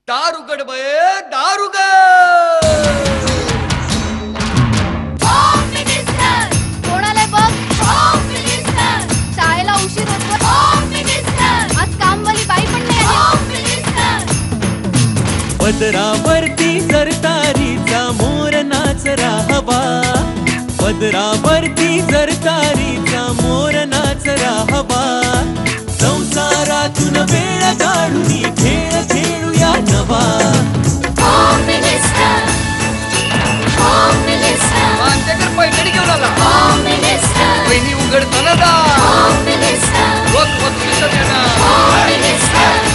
दारुगड बये दारुगड. कोणाला बघ शाळेला उशीर होतो. आज कामवाली बाई पण नाही आली. पदरावरती सरतारीचा मोर नाचरा हवा, पदरावरती सरतारीचा मोर नाचरा हवा. संसारातून वेळ काढून खेळ खेळूया नवा. मांदेकर पैठणी घेऊन आला. वहिनी उघडताना दा वक वक दिसत येणार.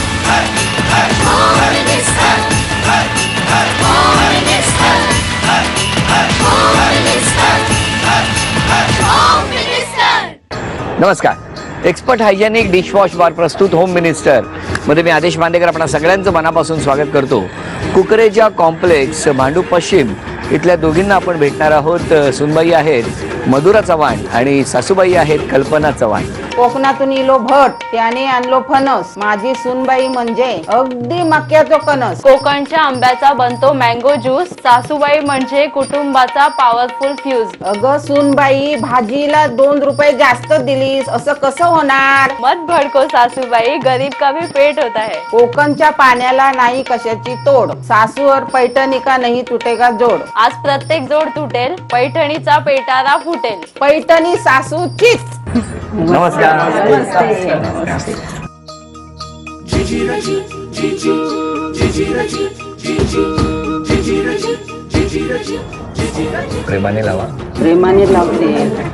नमस्कार. एक्सपर्ट हायजेनिक डिशवॉश बार प्रस्तुत होम मिनिस्टर मध्ये मी आदेश बांदेकर आपणा सगळ्यांचं मनापासून स्वागत करतो. कुकरेजा कॉम्प्लेक्स भांडूप पश्चिम इथल्या दोघींना आपण भेटणार आहोत. सुनबाई आहेत मधुरा चव्हाण आणि सासूबाई आहेत कल्पना चव्हाण. कोकणातून इलो भट त्याने आणलो फणस, माझी सुनबाई म्हणजे अगदी मक्याचो कणस. कोकणच्या आंब्याचा बनतो मँगो ज्यूस, सासूबाई म्हणजे कुटुंबाचा पॉवरफुल फ्यूज. अगं सुनबाई भाजीला 2 रुपये जास्त दिलीस असं कसं होणार. मत भडको सासूबाई, गरीब का भी पेट होता है. कोकणच्या पाण्याला नाही कशाची तोड, सासूवर पैठणी का नाही तुटेगा जोड. आज प्रत्येक जोड तुटेल, पैठणीचा पेटारा फुटेल. पैठणी सासूचीच. नमस्कार. प्रेमाने लावा. प्रेमाने लावते.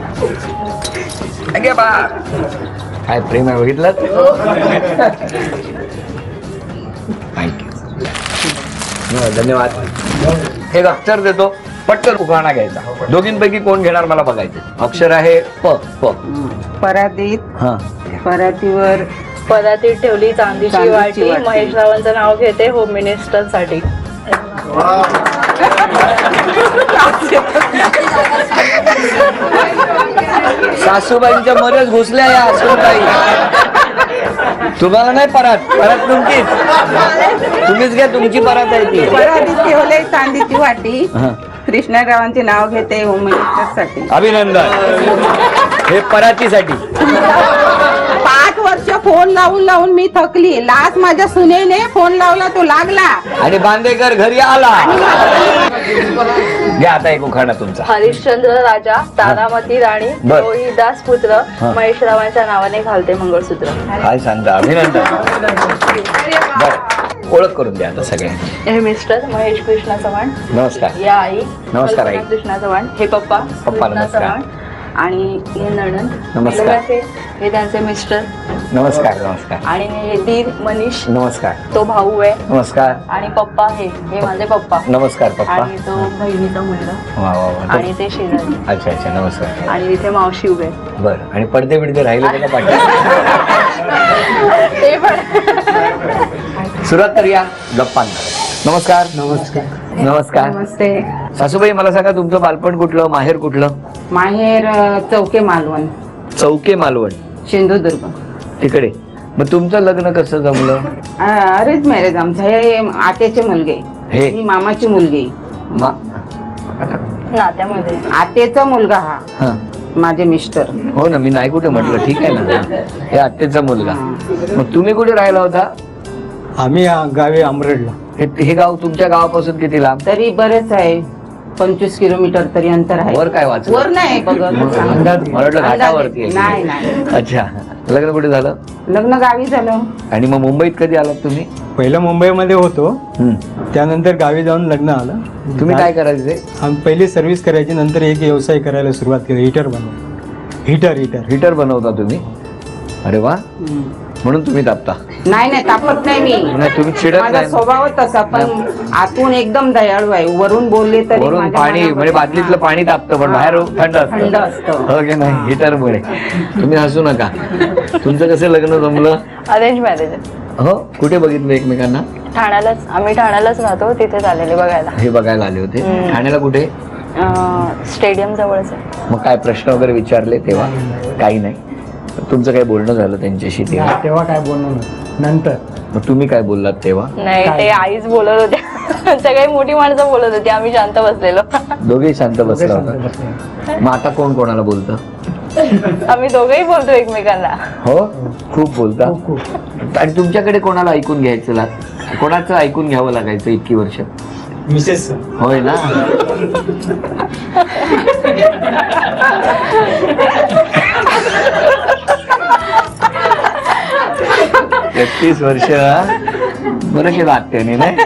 अगे बा काय प्रेम आहे बघितलं. थँक्यू, धन्यवाद. हे अक्षर देतो, पटकन उखाणा घ्यायचा. दोघींपैकी कोण घेणार मला बघायचं. अक्षर आहे प. प परातीत. हा. परातीवर पदातीत ठेवली चांदीची वाटी. महेश रावांचं नाव घेते होम मिनिस्टर साठी. सासूबाईंच्या मध्येच घुसल्या या सुनबाई. तुम्हाला नाही परात, परात तुमचीच. तुम्हीच घ्या, तुमची परात आहे ती. परातीत ठेवले चांदीची वाटी. कृष्णरावांचे नाव घेते होम मिनिस्टर साठी. अभिनंदन. हे परातीसाठी. 5 वर्ष फोन लावून लावून मी थकली. लास्ट माझ्या सुनेने फोन लावला, तो लागला आणि बांदेकर घरी आला. घ्या आता एक उखाणा तुमचा. हरिश्चंद्र राजा, तारामती राणी, बर. रोहिदास पुत्र, महेश रावांच्या नावाने घालते मंगळसूत्र. काय सांगता. अभिनंदन. बर, ओळख करून द्या आता सगळ्यांनी. हे मिस्टर महेश कृष्णा चव्हाण. नमस्कार. या आई नमस्कार आई. कल्पना कृष्णा चव्हाण. हे पप्पा कृष्णा नमस्कार. चव्हाण. आणि हे नणंद नमस्कार. हे त्यांचे मिस्टर. नमस्कार. नमस्कार. आणि हे दीर मनीष, नमस्कार. तो भाऊ आहे. नमस्कार. आणि पप्पा हे माझे पप्पा. नमस्कार पप्पा. आणि तो बहिणीचा मुलगा. वा वा वा. आणि ते शेजारी. अच्छा अच्छा, नमस्कार. आणि इथे मावशी उभे. बर. आणि पडदे बिडदे राहिले का पाठी. ते पण. सुरुवात करूया गप्पांना. नमस्कार. नमस्कार. नमस्कार. नमस्ते. सासूबाई मला सांगा, तुमचं बालपण कुठलं, माहेर कुठलं. माहेर चौके मालवण, चौके मालवण, सिंधुदुर्ग. तिकडे. मग तुमचं लग्न कसं जमलं. अरेंज मॅरेज आमचं. हे आत्याचे मुलगे, हे ही मामाची मुलगी. नात्यामध्ये आत्याचा मुलगा हा हा. माझे मिस्टर. हो ना, मी नाही कुठे म्हटलं. ठीक आहे ना. हे आत्तेचा मुलगा. मग तुम्ही कुठे राहिला होता. आम्ही गावी अमरेडला. हे गाव तुमच्या गावापासून किती लांब. तरी बरेच आहे, 25 किलोमीटर तरी अंतर आहे. वर काय वाचलं. वर नाही बघत. मला वाटलं घाटावरती आहे. नाही नाही. अच्छा. लग्न कुठे झालं. लग्न गावी झालं. आणि मग मुंबईत कधी आलात तुम्ही. पहिलं मुंबईमध्ये होतो, त्यानंतर गावी जाऊन लग्न आलं. तुम्ही काय करायचे. आम्ही पहिली सर्व्हिस करायची, नंतर एक व्यवसाय करायला सुरुवात केली. हीटर बनवतो. हीटर बनवता तुम्ही. अरे वा. म्हणून तुम्ही तापता. नाही नाही, तापत नाही मी. नाही, तुम्ही चिडत माझा नाही. स्वभाव तसा, पण आतून एकदम दयाळू आहे. वरून बोलले तरी वरून माझ्या पाणी मनावर- म्हणजे बादलीतलं पाणी तापतं, पण बाहेर थंड थंड असतं. असतं. हो की नाही. हीटरमुळे. तुम्ही हसू नका. तुमचं कसं लग्न जमलं. Arrange marriage. हो. कुठे बघितलं एकमेकांना. ठाण्यालाच. आम्ही ठाण्यालाच राहतो, तिथे झालेले बघायला. हे बघायला आले होते. ठाण्याला कुठे. स्टेडियम जवळच आहे. मग काय प्रश्न वगैरे विचारले तेव्हा. काही नाही. तुमचं काही बोलणं झालं त्यांच्याशी तेव्हा. तेव्हा काय बोलणं नंतर मग तुम्ही काय बोललात तेव्हा? नाही ते आईच बोलत होत्या सगळी मोठी माणसं बोलत होती आम्ही शांत बसलेलो दोघेही शांत बसला होता. मग आता कोण कोणाला बोलतं? आम्ही दोघेही बोलतो एकमेकांना. हो खूप बोलता. आणि तुमच्याकडे कोणाला ऐकून घ्यायचं कोणाचं ऐकून घ्यावं लागायचं इतकी वर्ष? मिसेस होय ना. 31 वर्ष बरं केलं आत्याने नाही.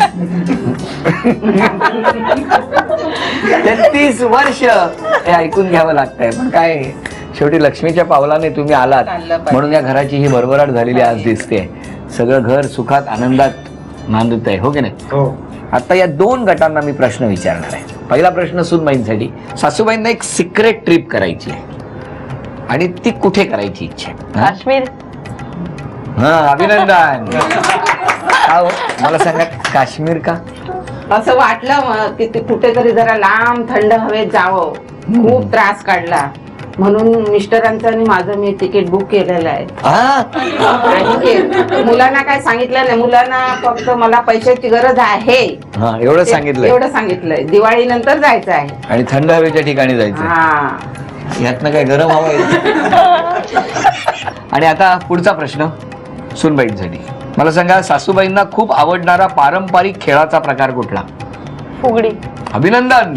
33 वर्ष हे ऐकून घ्यावं लागतंय. पण काय शेवटी लक्ष्मीच्या पावलाने तुम्ही आलात म्हणून या घराची ही भरभराट झालेली आज दिसते. सगळं घर सुखात आनंदात नांदत आहे. हो की नाही? हो. आता या 2 गटांना मी प्रश्न विचारणार आहे. पहिला प्रश्न सूनबाईंसाठी. सासूबाईंना एक सिक्रेट ट्रिप करायची आहे आणि ती कुठे करायची इच्छा आहे? काश्मीर. हा अभिनंदन. हो मला सांगा काश्मीर का? असं वाटलं की ते कुठेतरी जरा लांब थंड हवेत जावं. खूप त्रास काढला म्हणून मिस्टरांचं आणि माझं मी तिकीट बुक केलेलं आहे. आणि मुलांना काय सांगितलं नाही. मुलांना फक्त मला पैशाची गरज आहे एवढं सांगितलंय. एवढं सांगितलंय. दिवाळी नंतर जायचं आहे आणि थंड हवेच्या ठिकाणी जायचं. हा यातनं काय गरम हवा येते. आणि आता पुढचा प्रश्न सूनबाईंसाठी. मला सांगा सासूबाईंना खूप आवडणारा पारंपरिक खेळाचा प्रकार कुठला? फुगडी. अभिनंदन.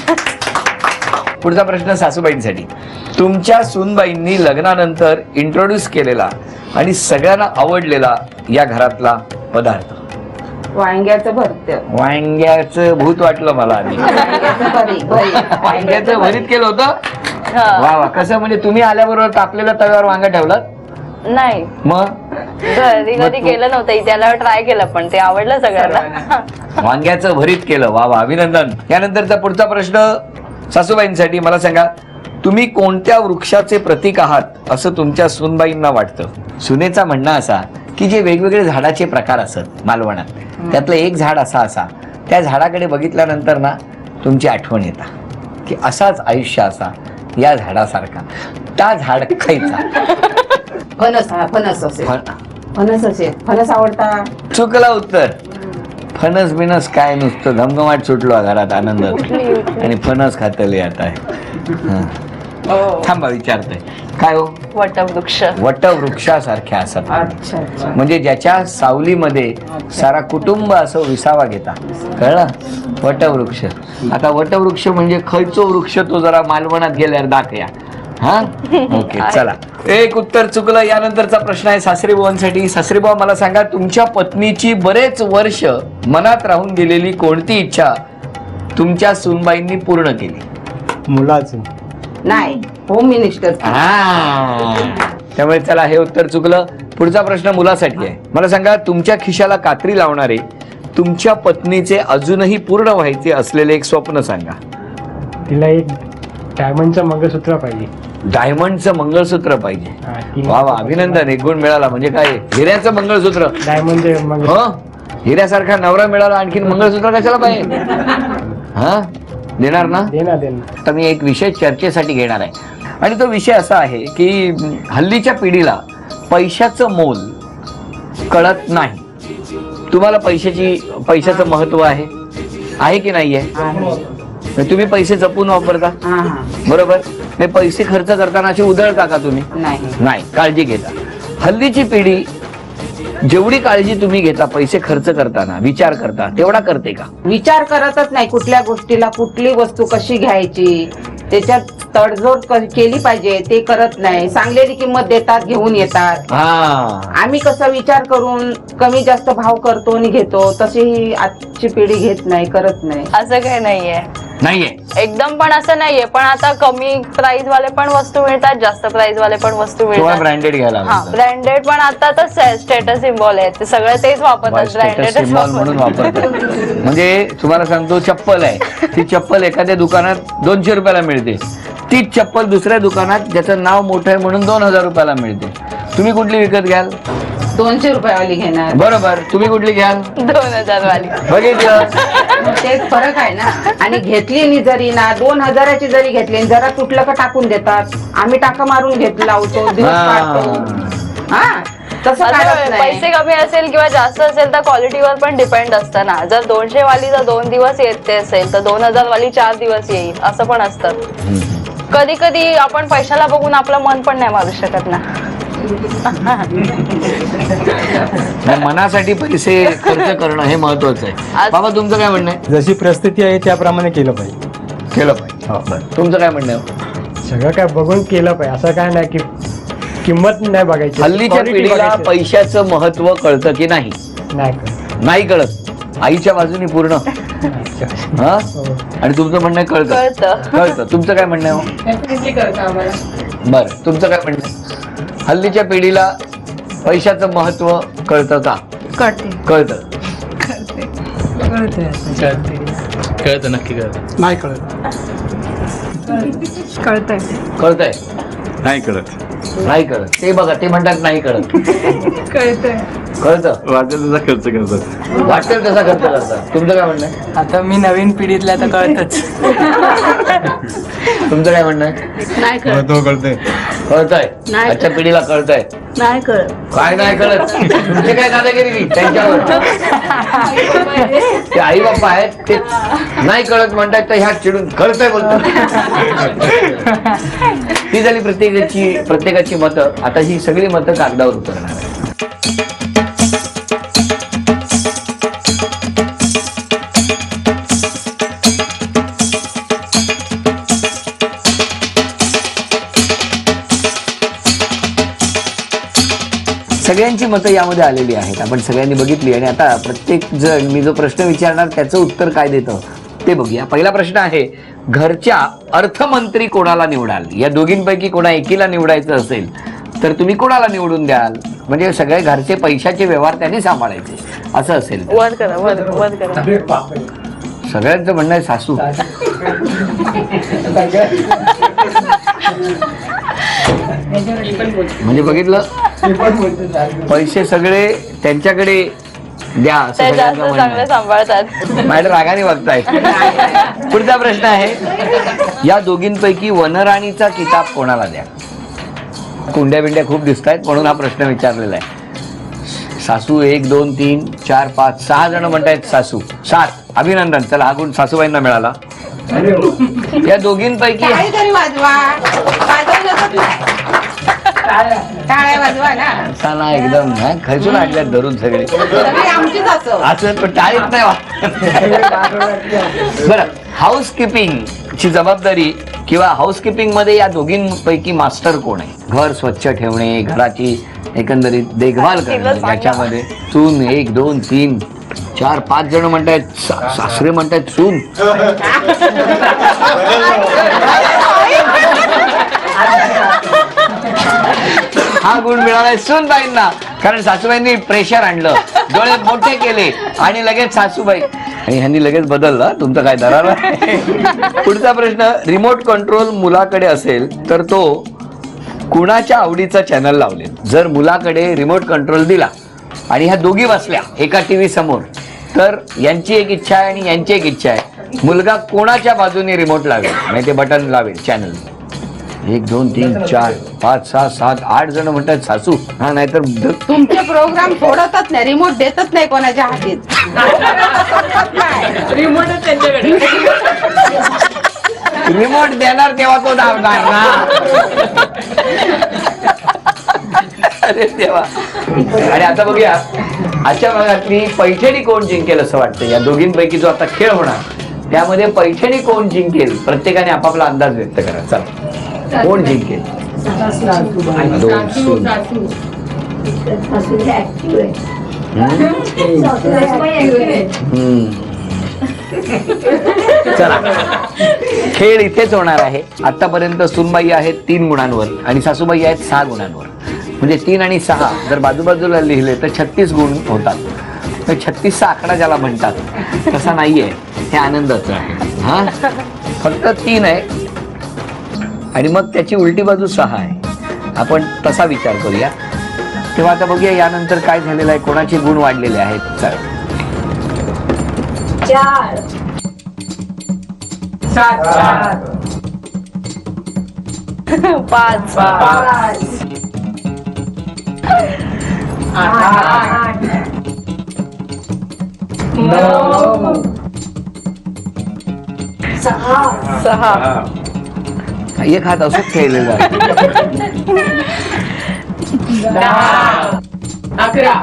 पुढचा प्रश्न सासूबाईंसाठी. तुमच्या सूनबाईंनी लग्नानंतर इंट्रोड्यूस केलेला आणि सगळ्यांना आवडलेला या घरातला पदार्थ? वांग्याचं भरतं. वांग्याचं भूत वाटलं मला आधी. वांग्याचं भरीत केलं होतं. वा वा. कसं म्हणजे तुम्ही आल्याबरोबर तापलेल्या तव्यावर वांगा ठेवलात? नाही मग घरी कधी केलं नव्हतं. त्याला ट्राय केलं पण ते आवडलं सगळ्यांना. वांग्याचं भरीत केलं. वा वा अभिनंदन. यानंतरचा पुढचा प्रश्न सासूबाईंसाठी. मला सांगा तुम्ही कोणत्या वृक्षाचे प्रतीक आहात असं तुमच्या सूनबाईंना वाटतं? सुनेचा म्हणणं असा की जे वेगवेगळे झाडाचे प्रकार असत मालवणात त्यातलं एक झाड असा त्या झाडाकडे बघितल्यानंतर ना तुमची आठवण येता की असाच आयुष्य असा या झाडासारखा. त्या झाड खायचा. फणस. फणस असेल. फणस असेल. फणस आवडता. चुकला उत्तर. फणस बिनस काय नुसतं धमधमाट सुटलो घरात आनंदात आणि फणस खातले आता. थांबा विचारतोय काय हो? वटवृक्ष. वटवृक्षासारख्या असतात. अच्छा अच्छा. म्हणजे ज्याच्या सावलीमध्ये सारा कुटुंब असं विसावा घेता. कळलं? वटवृक्ष. आता वटवृक्ष म्हणजे खयचो वृक्ष तो जरा मालवणात गेल्यावर दाखया. हा ओके चला. एक उत्तर चुकलं. यानंतरचा प्रश्न आहे सासरी बुवांसाठी. सासरी बुवा मला सांगा तुमच्या पत्नीची बरेच वर्ष मनात राहून गेलेली कोणती इच्छा तुमच्या सूनबाईंनी पूर्ण केली? मुलाचं नाही. Home minister. त्यामुळे चला हे उत्तर चुकलं. पुढचा प्रश्न मुलासाठी आहे. मला सांगा तुमच्या खिशाला कात्री लावणारे तुमच्या पत्नीचे अजूनही पूर्ण व्हायचे असलेले एक स्वप्न सांगा. तिला एक डायमंडचं मंगळसूत्र पाहिजे. डायमंडचं मंगळसूत्र पाहिजे. हा, ती वा वा अभिनंदन. एक गुण मिळाला. म्हणजे काय हिऱ्याचं मंगळसूत्र? डायमंड हो हिऱ्यासारखा नवरा मिळाला आणखीन मंगळसूत्र कशाला पाहिजे? हा देणार ना? देणार. आता मी एक विषय चर्चेसाठी घेणार आहे आणि तो विषय असा आहे की हल्लीच्या पिढीला पैशाचं मोल कळत नाही. तुम्हाला पैशाचं महत्व आहे की नाहीये? तुम्ही पैसे जपून वापरता बरोबर. हे पैसे खर्च करताना अशी उधळता का तुम्ही? नाही काळजी घेता. हल्लीची पिढी जेवढी काळजी तुम्ही घेता पैसे खर्च करताना विचार करता तेवढा करते का? विचार करतच नाही. कुठल्या गोष्टीला कुठली वस्तू कशी घ्यायची त्याच्यात तडजोड केली पाहिजे ते करत नाही. सांगलेली किंमत देतात घेऊन येतात. आम्ही कसा विचार करून कमी जास्त भाव करतो आणि घेतो तशी आजची पिढी घेत नाही करत नाही. असं काही नाहीये एकदम पण असं नाहीये. पण आता कमी प्राइस वाले पण वस्तू मिळतात जास्त प्राइस वाले पण वस्तू मिळतात. ब्रँडेड घ्यायला ब्रँडेड पण आता तर स्टेटस सिम्बॉल आहे ते सगळं तेच वापरतात. ब्रँडेड म्हणून वापरतात. म्हणजे तुम्हाला सांगतो चप्पल आहे ती चप्पल एखाद्या दुकानात 200 रुपयाला मिळते. तीच चप्पल दुसऱ्या दुकानात ज्याचं नाव मोठं आहे म्हणून 2000 रुपयाला मिळते. तुम्ही कुठली विकत घ्याल? 200 रुपयावाली घेणार. बरोबर. तुम्ही कुठली घ्याल? 2000 वाली. बघितलं तेच फरक आहे ना. आणि घेतली जरी ना 2000ची जरी घेतली जरा तुटलं का टाकून देतात. आम्ही टाका मारून लावतो दिवस काढतो. तसं आता काढत नाही. पैसे कमी असेल किंवा जास्त असेल तर क्वालिटीवर पण डिपेंड असतं ना. जर 200 वाली जर 2 दिवस येते असेल तर 2000 वाली 4 दिवस येईल असं पण असतं. कधी कधी आपण पैशाला बघून आपलं मन पण नाही मारू शकत ना. मनासाठी पैसे खर्च करणं हे महत्वाचं आहे. बाबा तुमचं काय म्हणणं आहे? जशी परिस्थिती आहे त्याप्रमाणे केलं पाहिजे. केलं पाहिजे. हो. तुमचं काय म्हणणं आहे? सगळं काय बघून केलं पाहिजे. असं काय नाही की किंमत नाही बघायची. हल्लीच्या Quality पिढीला बघायची. पैशाचं महत्व कळतं की नाही? नाही कळत. नाही कळत. आईच्या बाजूनी पूर्ण. हा? आणि तुमचं म्हणणं आहे कळतं. कळतं. तुमचं काय म्हणणं आहे? बरं, तुमचं काय म्हणणं आहे? हल्लीच्या पिढीला पैशाचं महत्व कळतं का? कळतं. कळतं नक्की कळतं. नाही कळत. कळतंय? नाही कळत. नाही कळत. ते बघा, ते म्हणतात नाही कळत. कळतं. वाटेल तसा खर्च करतात. वाटेल तसा खर्च करतात. तुमचं काय म्हणणं आहे? आता मी नवीन पिढीतल्या तर कळतच. तुमचं काय म्हणणं आहे? नाही कळत. कळतंय. कळतंय. नाही. आजच्या पिढीला कळतंय. नाही कळत. काय नाही कळत? तुमचे काय दादागिरी त्यांच्यावर? ते आई बाप्पा आहेत ते नाही कळत म्हणतात तर ह्या चिडून कळतंय बोलतात. ही झाली प्रत्येकाची मतं. आता ही सगळी मतं कागदावर उतरणार आहे. सगळ्यांची मतं यामध्ये आलेली आहेत. आपण सगळ्यांनी बघितली आणि आता प्रत्येक जण मी जो प्रश्न विचारणार त्याचं उत्तर काय देतं ते बघूया. पहिला प्रश्न आहे, घरच्या अर्थमंत्री कोणाला निवडाल? या दोघींपैकी कोणा एकीला निवडायचं असेल तर तुम्ही कोणाला निवडून द्याल? म्हणजे सगळे घरचे पैशाचे व्यवहार त्यांनी सांभाळायचे असं असेल. वर करा, वर करा. सगळ्यांचं म्हणणं आहे सासू. म्हणजे बघितलं, पैसे सगळे त्यांच्याकडे द्या असं ते जास्त सगळ्यांचं म्हणणं चांगलं आहे. सांभाळतात. माझ्या रागाने बघतायत. पुढचा प्रश्न आहे, या दोघींपैकी वनराणीचा किताब कोणाला द्या? कुंड्या बिंड्या खूप दिसत आहेत म्हणून हा प्रश्न विचारलेला आहे. सासू 1 2 3 4 5 6 जण म्हणतायत सासू. 7. अभिनंदन. चला, हा गुण सासूबाईंना मिळाला. या दोघींपैकी काहीतरी वाजवा. वाजवलंच नाही. टाळ्या वाजवा ना. असा ना एकदम खर्चून आणल्यात धरून सगळे. सगळी आमचीच असं. असं पण टाळीत नाही बरं, हाऊसकीपिंग ची जबाबदारी किंवा हाऊसकीपिंग मध्ये या दोघींपैकी मास्टर कोण आहे? घर स्वच्छ ठेवणे, घराची एकंदरीत देखभाल करणं, याच्यामध्ये सून 1 2 3 4 5 जण म्हणतायत. सासरे म्हणतायत सून. हा गुण मिळालाय सूनबाईंना, कारण सासूबाईंनी प्रेशर आणलं, डोळे मोठे केले आणि लगेच सासूबाई आणि ह्यांनी लगेच बदललं. तुमचं काय दरार आहे? पुढचा प्रश्न, रिमोट कंट्रोल मुलाकडे असेल तर तो कुणाच्या आवडीचा चॅनल लावले? जर मुलाकडे रिमोट कंट्रोल दिला आणि ह्या दोघी बसल्या एका टीव्ही समोर तर यांची एक इच्छा आहे आणि यांची एक इच्छा आहे, मुलगा कोणाच्या बाजूने रिमोट लावेल म्हणजे ते बटन लावेल चॅनल? 1 2 3 4 5 6 7 8 जण म्हणतात सासू. हा, नाहीतर तुमचे प्रोग्राम सोडतच नाही, रिमोट देतच नाही कोणाच्या हातीत. रिमोट देणार तेव्हा तो धावणार ना. अरे देवा. आणि आता बघूया आजच्या भागातली पैठणी कोण जिंकेल असं वाटतं? या दोघींपैकी जो आता खेळ होणार त्यामध्ये पैठणी कोण जिंकेल? प्रत्येकाने आपापला अंदाज व्यक्त करा. चला, कोण जिंकेल? दोन सून. चला, खेळ इथेच होणार आहे. आतापर्यंत सुनबाई आहेत 3 गुणांवर आणि सासूबाई आहेत 6 गुणांवर. म्हणजे 3 आणि 6 जर बाजूबाजूला लिहिले तर 36 गुण होतात. तर 36चा आकडा ज्याला म्हणतात तसा नाहीये, हे आनंदाचं आहे. हा, फक्त 3 आहे आणि मग त्याची उलटी बाजू 6 आहे. आपण तसा विचार करूया. तेव्हा आता बघूया यानंतर काय झालेलं आहे, कोणाचे गुण वाढलेले आहेत. चला, 4 7 5 सहा. एक हात असंच खेळलेला आहे. 11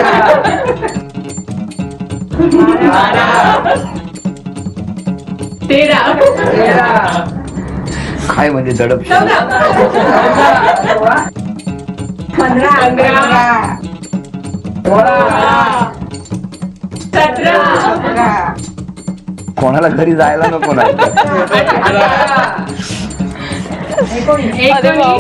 13 काय म्हणजे दडप 15 17 कोणाला घरी जायला नको नाही. अरे बाप.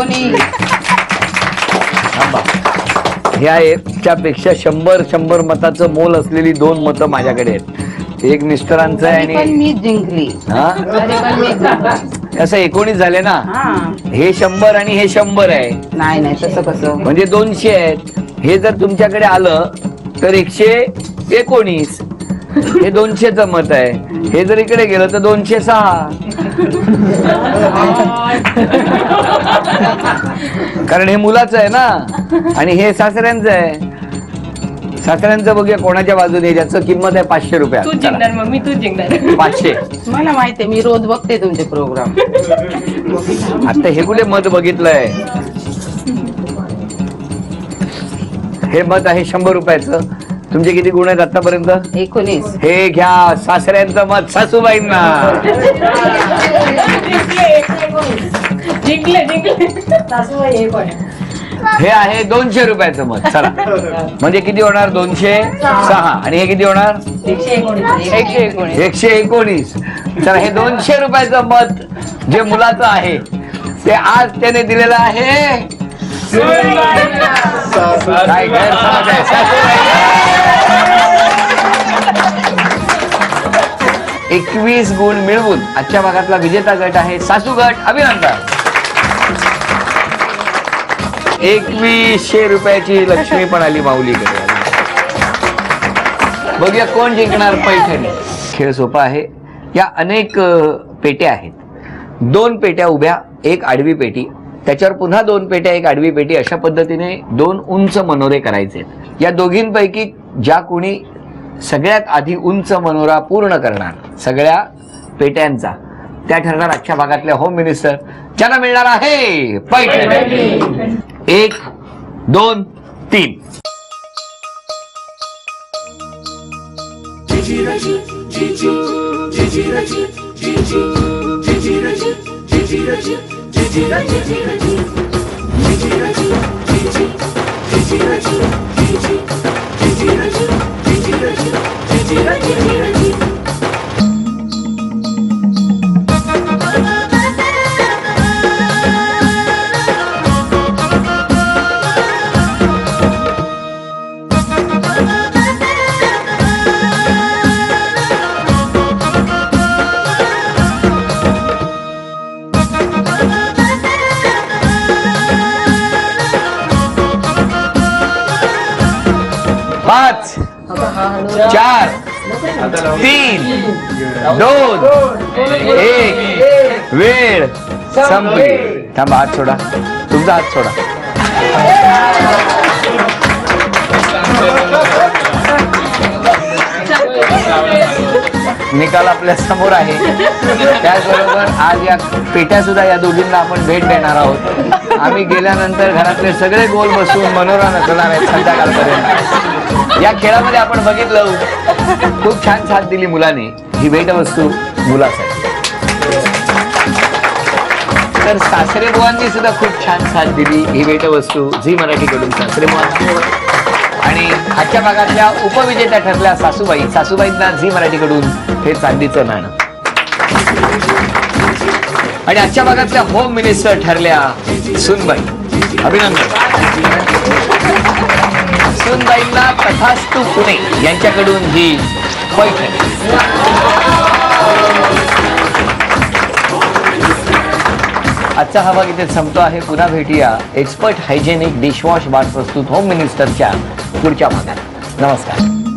थांबा. ह्या याच्यापेक्षा 100 मताचं मोल असलेली 2 मतं माझ्याकडे आहेत. एक मिस्टरांचं आहे पण आणि मी जिंकली. हा तरी पण मी जिंकली. असं 19 झाले ना. हा. हे 100 आणि हे 100 आहे. नाही तसं कसं. म्हणजे 200 आहेत. हे जर तुमच्याकडे आलं तर 119. हे 200चं मत आहे. हे जर इकडे गेलं तर 206. कारण हे मुलाचं आहे ना आणि हे सासऱ्यांचं आहे. सासऱ्यांचं बघूया कोणाच्या बाजूने, ज्याचं किंमत आहे 500 रुपया. तू जिंकणार मम्मी, तू जिंकणार. 500. मला माहितीये, मी रोज बघते तुमचे प्रोग्राम. आता हे कुठे मत बघितलंय. हे मत आहे 100 रुपयाचं. तुमचे किती गुण आहेत आतापर्यंत? 19. हे घ्या सासऱ्यांचं मत सासूबाईंना. जिंकले हे आहे 200 रुपयाचं मत. चला म्हणजे किती होणार? 206. आणि हे किती होणार? 119. चला हे 200 रुपयाचं मत जे मुलाचं आहे ते आज त्याने दिलेलं आहे. काय गैरसमज आहे? 21 गुण मिळवून आजच्या भागातला विजेता गट आहे सासू गट. अभिनंदन. 2100 रुपयाची लक्ष्मी पण आली माऊलीकडे. बघूया कोण जिंकणार पैठणी. खेळ सोपा आहे. या अनेक पेट्या आहेत. 2 पेट्या उभ्या, 1 आडवी पेटी, त्याच्यावर पुन्हा 2 पेट्या, 1 आडवी पेटी, अशा पद्धतीने 2 उंच मनोरे करायचे. या दोघींपैकी ज्या कोणी सगळ्यात आधी उंच मनोरा पूर्ण करणार सगळ्या पेट्यांचा, त्या ठरणार आजच्या भागातल्या होम मिनिस्टर, ज्यांना मिळणार आहे पैठणी. 1 2 3. पाच 4 3 2 1 वेळ संपली. थांबा, हात सोडा. तुमचा हात सोडा. निकाल आपल्या समोर आहे. त्याचबरोबर आज या पेट्या सुद्धा या दोघींना आपण भेट देणार आहोत. आम्ही गेल्यानंतर घरातले सगळे गोल बसून मनोरा नचणार आहेत संध्याकाळपर्यंत. या खेळामध्ये आपण बघितलं खूप छान साथ दिली मुलाने. ही भेटवस्तू मुलासाठी. तर सासरे बुवांनी सुद्धा खूप छान साथ दिली. ही भेटवस्तू झी मराठीकडून सासरे बुवांनी. आणि आजच्या भागातल्या उपविजेत्या ठरल्या सासूबाई. सासूबाईंना झी मराठीकडून हे चांदीचं नाणं. आणि आजच्या भागातल्या होम मिनिस्टर ठरल्या सुनबाई. अभिनंदन. सुनबाईंना तथास्तु पुणे यांच्याकडून ही पैठणी. आजचा हा भाग इथे संपतो आहे. पुन्हा भेटूया एक्सपर्ट हायजेनिक डिशवॉश बार प्रस्तुत होम मिनिस्टरच्या पुढच्या भागात. नमस्कार.